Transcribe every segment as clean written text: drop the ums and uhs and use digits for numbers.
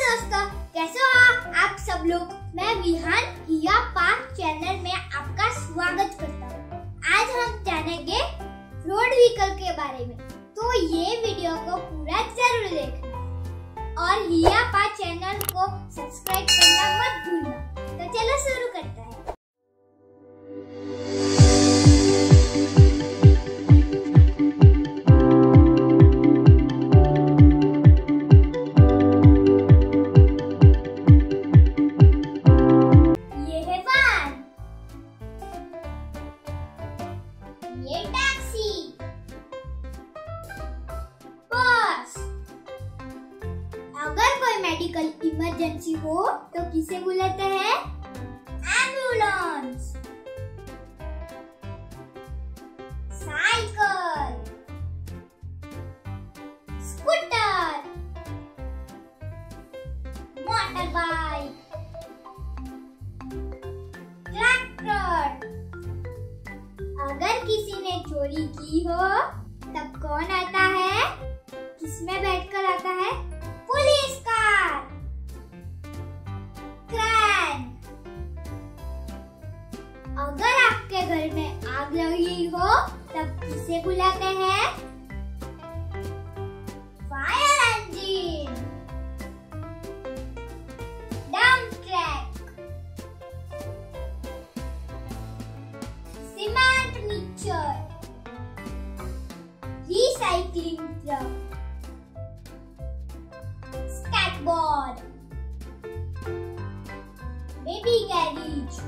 दोस्तों, कैसे हो आप सब लोग। मैं विहान हिया पार्क चैनल में आपका स्वागत करता हूँ। आज हम जानेंगे रोड व्हीकल के बारे में, तो ये वीडियो को पूरा जरूर देखना और हिया पार्क चैनल को सब्सक्राइब करना मत भूलना। तो चलो शुरू करते हैं। ये टैक्सी, बस। अगर कोई मेडिकल इमरजेंसी हो तो किसे बुलाते हैं? Ambulance. Cycle, scooter, motor bike, tractor. अगर किसी ने चोरी की हो तब कौन आता है? किसमें बैठकर आता है? Police car, crane. अगर आपके घर में आग लगी हो तब किसे बुलाते हैं? Fire engine, dump truck, cement mixer, recycling truck, skateboard, baby garage,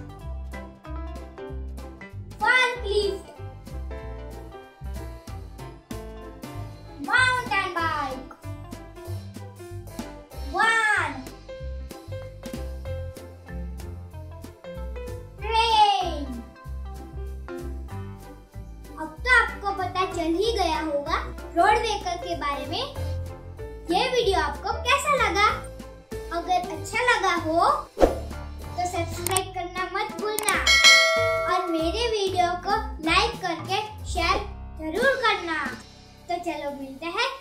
forklift, mountain bike, van, train. अब तो आपको पता चल ही गया होगा रोड व्हीकल के बारे में। ये वीडियो आपको कैसा लगा? अगर अच्छा लगा हो तो सब्सक्राइब करना मत भूलना और मेरे वीडियो को लाइक करके शेयर जरूर करना। तो चलो मिलते हैं